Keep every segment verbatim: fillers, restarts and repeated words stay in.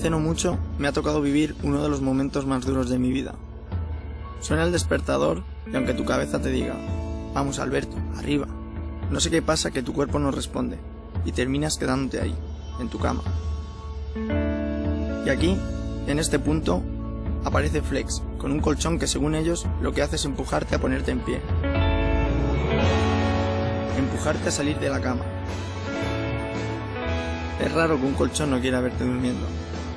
Hace no mucho me ha tocado vivir uno de los momentos más duros de mi vida. Suena el despertador y aunque tu cabeza te diga, vamos Alberto, arriba, no sé qué pasa que tu cuerpo no responde y terminas quedándote ahí, en tu cama. Y aquí, en este punto, aparece Flex, con un colchón que según ellos lo que hace es empujarte a ponerte en pie. Empujarte a salir de la cama. Es raro que un colchón no quiera verte durmiendo.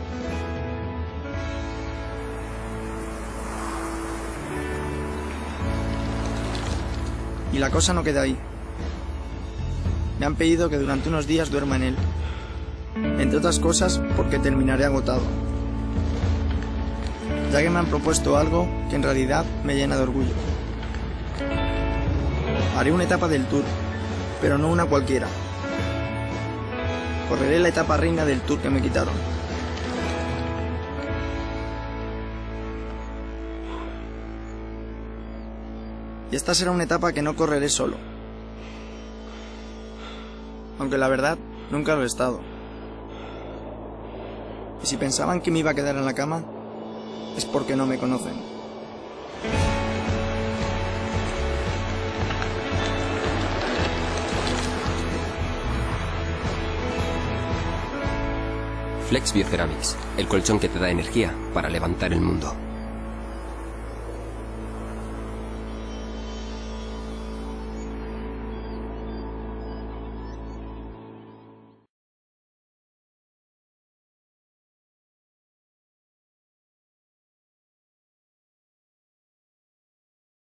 Y la cosa no queda ahí. Me han pedido que durante unos días duerma en él. Entre otras cosas porque terminaré agotado. Ya que me han propuesto algo que en realidad me llena de orgullo. Haré una etapa del Tour, pero no una cualquiera. Correré la etapa reina del Tour que me quitaron. Y esta será una etapa que no correré solo. Aunque la verdad, nunca lo he estado. Y si pensaban que me iba a quedar en la cama, es porque no me conocen. Flex Bioceramics, el colchón que te da energía para levantar el mundo.